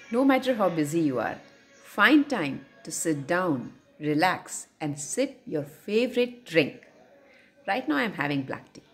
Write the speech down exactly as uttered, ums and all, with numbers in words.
No matter how busy you are, find time to sit down, relax, and sip your favorite drink. Right now, I'm having black tea.